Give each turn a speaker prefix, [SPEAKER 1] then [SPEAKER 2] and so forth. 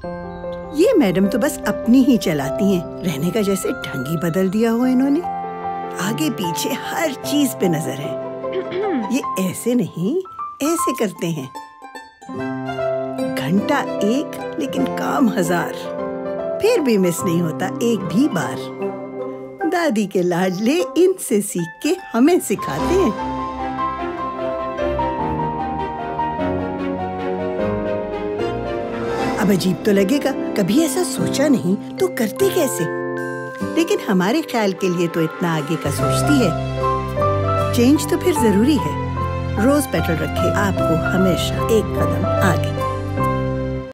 [SPEAKER 1] ये मैडम तो बस अपनी ही चलाती हैं, रहने का जैसे ढंग ही बदल दिया हो इन्होंने। आगे पीछे हर चीज पे नजर है। ये ऐसे नहीं, ऐसे करते हैं। घंटा एक लेकिन काम 1000, फिर भी मिस नहीं होता एक भी बार। दादी के लाडले इनसे सीख के हमें सिखाते हैं। अब अजीब तो लगेगा, कभी ऐसा सोचा नहीं तो करते कैसे, लेकिन हमारे ख्याल के लिए तो इतना आगे का सोचती है। चेंज तो फिर जरूरी है। रोज पेटल रखे आपको हमेशा एक कदम आगे।